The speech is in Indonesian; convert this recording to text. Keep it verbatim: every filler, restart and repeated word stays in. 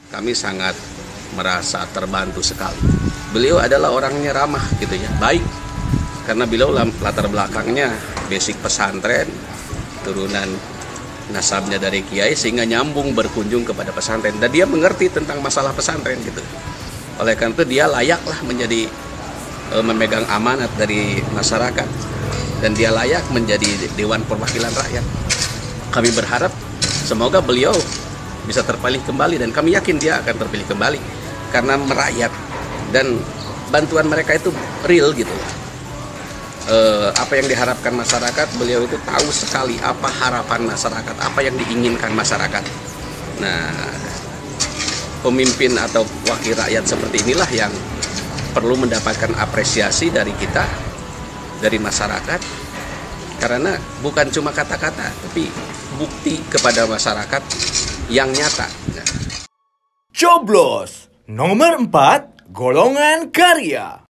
kami sangat merasa terbantu sekali. Beliau adalah orangnya ramah gitu ya, baik. Karena beliau latar belakangnya basic pesantren, turunan nasabnya dari kiai, sehingga nyambung berkunjung kepada pesantren. Dan dia mengerti tentang masalah pesantren gitu. Oleh karena itu dia layaklah menjadi e, memegang amanat dari masyarakat. Dan dia layak menjadi Dewan Perwakilan Rakyat. Kami berharap semoga beliau bisa terpilih kembali, dan kami yakin dia akan terpilih kembali karena merakyat dan bantuan mereka itu real gitu. E, apa yang diharapkan masyarakat, beliau itu tahu sekali apa harapan masyarakat, apa yang diinginkan masyarakat. Nah, pemimpin atau wakil rakyat seperti inilah yang perlu mendapatkan apresiasi dari kita, dari masyarakat, karena bukan cuma kata-kata, tapi bukti kepada masyarakat yang nyata. Coblos nomor empat, golongan karya.